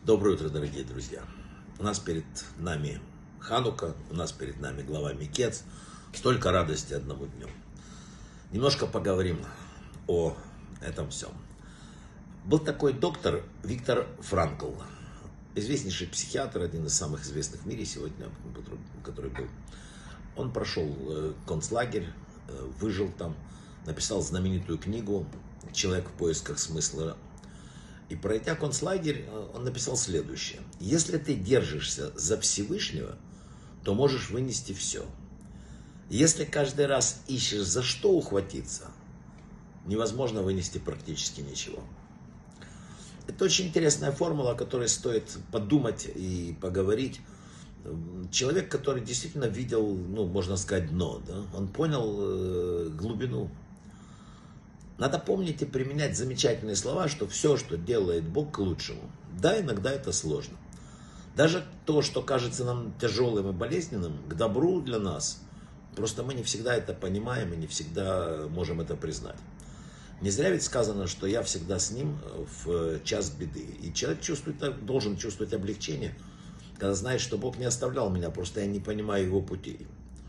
Доброе утро, дорогие друзья. У нас перед нами Ханука, у нас перед нами глава Микец. Столько радости одному дню. Немножко поговорим о этом всем. Был такой доктор Виктор Франкл, известнейший психиатр, один из самых известных в мире сегодня, который был. Он прошел концлагерь, выжил там, написал знаменитую книгу «Человек в поисках смысла». И пройдя концлагерь, он написал следующее. Если ты держишься за Всевышнего, то можешь вынести все. Если каждый раз ищешь за что ухватиться, невозможно вынести практически ничего. Это очень интересная формула, о которой стоит подумать и поговорить. Человек, который действительно видел, можно сказать, дно, да? Он понял глубину. Надо помнить и применять замечательные слова, что все, что делает Бог, к лучшему. Да, иногда это сложно. Даже то, что кажется нам тяжелым и болезненным, к добру для нас. Просто мы не всегда это понимаем и не всегда можем это признать. Не зря ведь сказано, что я всегда с ним в час беды. И человек должен чувствовать облегчение, когда знает, что Бог не оставлял меня, просто я не понимаю его путей.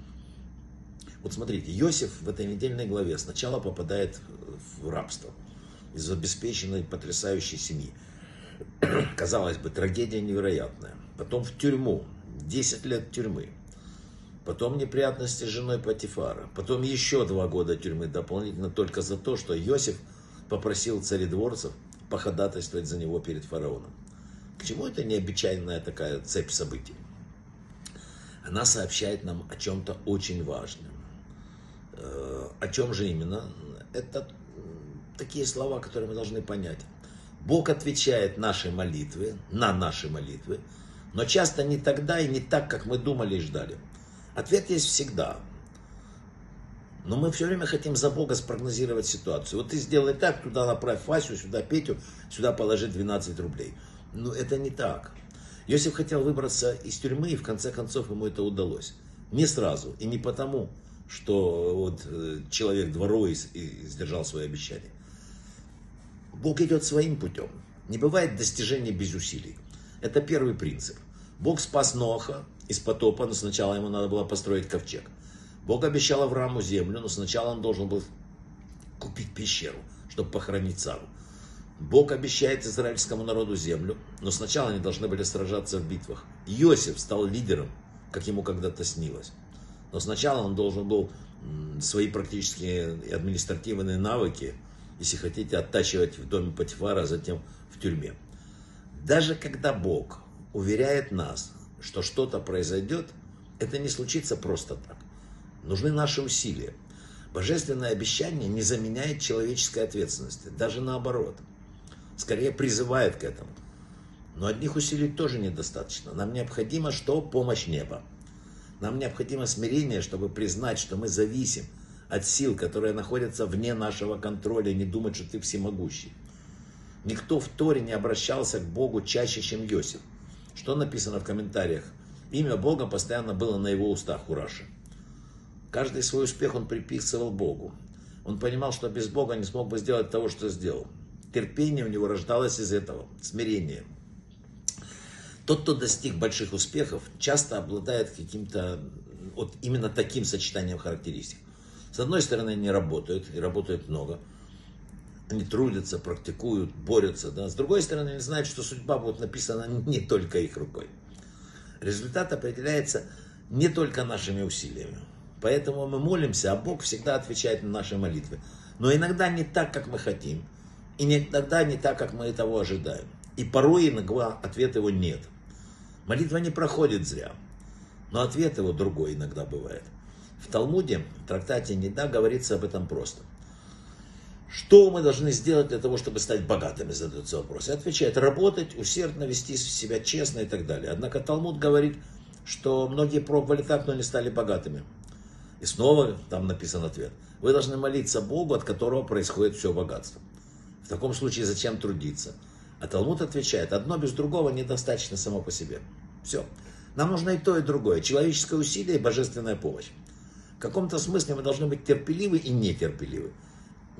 Вот смотрите, Иосиф в этой недельной главе сначала попадает в рабство из обеспеченной, потрясающей семьи. Казалось бы, трагедия невероятная. Потом в тюрьму, 10 лет тюрьмы. Потом неприятности с женой Потифара. Потом еще 2 года тюрьмы дополнительно только за то, что Иосиф попросил царедворцев походатайствовать за него перед фараоном. К чему это необычайная такая цепь событий? Она сообщает нам о чем-то очень важном. О чем же именно? Это такие слова, которые мы должны понять. Бог отвечает на наши молитвы, но часто не тогда и не так, как мы думали и ждали. Ответ есть всегда. Но мы все время хотим за Бога спрогнозировать ситуацию. Вот ты сделай так, туда направь Васю, сюда Петю, сюда положи 12 рублей. Но это не так. Иосиф хотел выбраться из тюрьмы, и в конце концов ему это удалось. Не сразу, и не потому, что вот человек дворовый и сдержал свои обещания. Бог идет своим путем. Не бывает достижения без усилий. Это первый принцип. Бог спас Ноха из потопа, но сначала ему надо было построить ковчег. Бог обещал Аврааму землю, но сначала он должен был купить пещеру, чтобы похоронить Сару. Бог обещает израильскому народу землю, но сначала они должны были сражаться в битвах. Иосиф стал лидером, как ему когда-то снилось. Но сначала он должен был свои практические и административные навыки, если хотите, оттачивать в доме Потифара, а затем в тюрьме. Даже когда Бог уверяет нас, что что-то произойдет, это не случится просто так. Нужны наши усилия. Божественное обещание не заменяет человеческой ответственности, даже наоборот. Скорее призывает к этому. Но одних усилий тоже недостаточно. Нам необходимо что? Помощь неба. Нам необходимо смирение, чтобы признать, что мы зависим от сил, которые находятся вне нашего контроля, и не думать, что ты всемогущий. Никто в Торе не обращался к Богу чаще, чем Иосиф. Что написано в комментариях? Имя Бога постоянно было на его устах у Раши. Каждый свой успех он приписывал Богу. Он понимал, что без Бога не смог бы сделать того, что сделал. Терпение у него рождалось из этого, смирение. Тот, кто достиг больших успехов, часто обладает каким-то вот именно таким сочетанием характеристик. С одной стороны, они работают, и работают много. Они трудятся, практикуют, борются. Да? С другой стороны, они знают, что судьба будет написана не только их рукой. Результат определяется не только нашими усилиями. Поэтому мы молимся, а Бог всегда отвечает на наши молитвы. Но иногда не так, как мы хотим. И иногда не так, как мы этого ожидаем. И порой иногда ответа его нет. Молитва не проходит зря. Но ответ его другой иногда бывает. В Талмуде, в трактате Нида, говорится об этом просто. Что мы должны сделать для того, чтобы стать богатыми, задается вопрос. И отвечает, работать, усердно вести себя честно и так далее. Однако Талмуд говорит, что многие пробовали так, но не стали богатыми. И снова там написан ответ. Вы должны молиться Богу, от которого происходит все богатство. В таком случае зачем трудиться? А Талмуд отвечает, одно без другого недостаточно само по себе. Все. Нам нужно и то, и другое. Человеческое усилие и божественная помощь. В каком-то смысле мы должны быть терпеливы и нетерпеливы.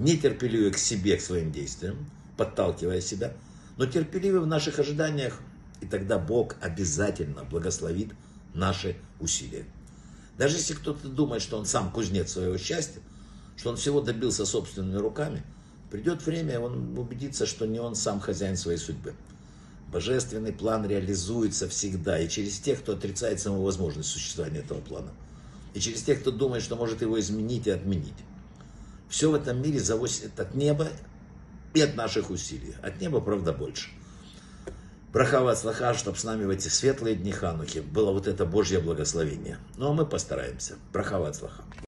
Нетерпеливы к себе, к своим действиям, подталкивая себя, но терпеливы в наших ожиданиях И тогда Бог обязательно благословит наши усилия. Даже если кто-то думает, что он сам кузнец своего счастья, что он всего добился собственными руками, придет время, и он убедится, что не он сам хозяин своей судьбы. Божественный план реализуется всегда и через тех, кто отрицает саму возможность существования этого плана. И через тех, кто думает, что может его изменить и отменить. Все в этом мире зависит от неба и от наших усилий. От неба, правда, больше. Браха вацлаха, чтобы с нами в эти светлые дни Ханухи было вот это Божье благословение. Ну а мы постараемся. Браха вацлаха.